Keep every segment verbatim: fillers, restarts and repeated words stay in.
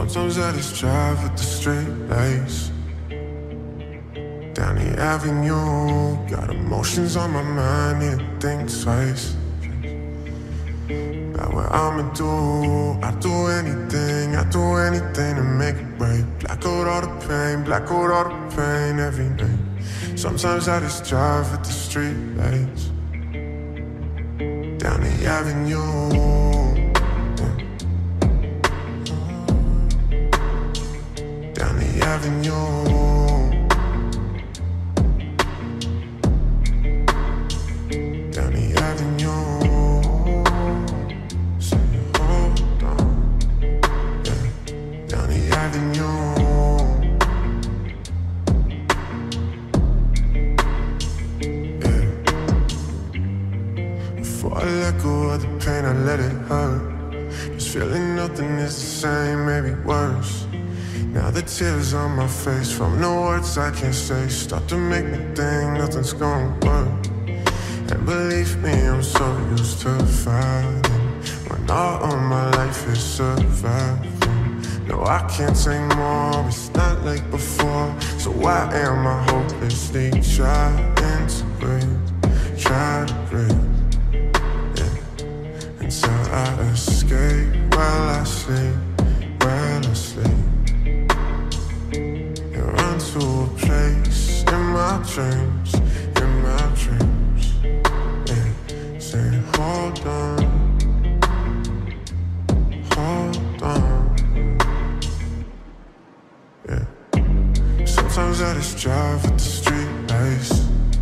Sometimes I just drive with the straight lights down the avenue. Got emotions on my mind, need to think twice about what I'ma do. I do anything, I do anything to make it right. Black out all the pain, black out all the pain every night. Sometimes I just drive with the street lights down the avenue. Down the avenue. Down the avenue. Say, hold on. Yeah. Down the avenue. Yeah. Before I let go of the pain, I let it hurt. Just feeling nothing is the same, maybe worse. Now the tears on my face from the words I can't say start to make me think nothing's gonna work. And believe me, I'm so used to fighting when all of my life is surviving. No, I can't take more, it's not like before. So why am I hopelessly trying to breathe, try to breathe, yeah. Until I escape while I sleep, while I sleep. To a place in my dreams, in my dreams, yeah. Saying hold on, hold on, yeah. Sometimes I just drive with the street lights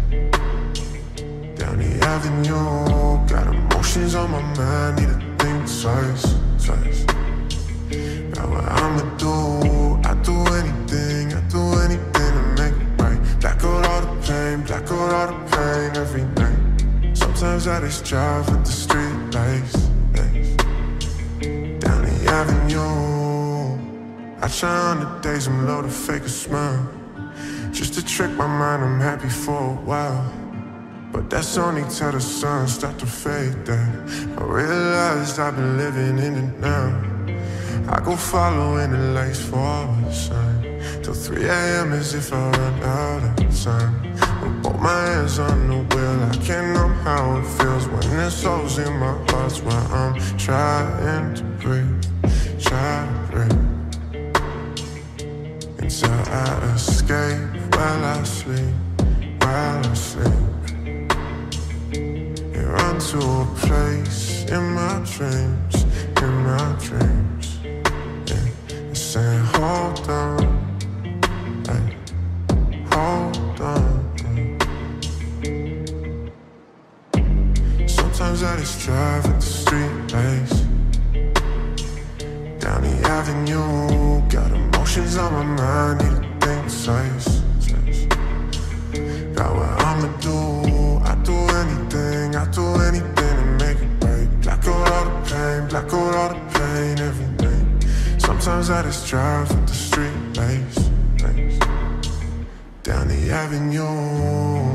down the avenue. Got emotions on my mind, need to think twice, twice about what I'ma do. I do anything, I do anything to make it right. Black out all the pain, black out all the pain every night. Sometimes I just drive with the street lights, lights down the avenue. I try on the days I'm low to fake a smile, just to trick my mind I'm happy for a while. But that's only till the sun start to fade that I realized I've been living in it now. I go following the lights for a sign till three A M as if I run out of time. With both my hands on the wheel, I can't know how it feels when there's holes in my heart where I'm trying to breathe, try to breathe. Until I escape while I sleep, while I sleep. You run to a place in my dreams, in my dreams. Saying hold on, hey, hold on. Sometimes I just drive at the street lights down the avenue. Got emotions on my mind, need to think twice, twice about what I'ma do. I do anything, I do anything to make it right. Black out all the pain, black out all the pain every day. Sometimes I just drive with the street lights, lights down the avenue.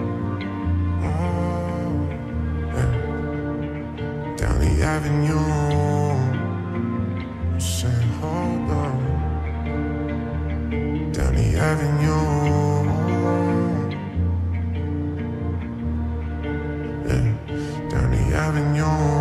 Oh, yeah. Down the avenue. I'm saying hold on. Down the avenue. Yeah. Down the avenue.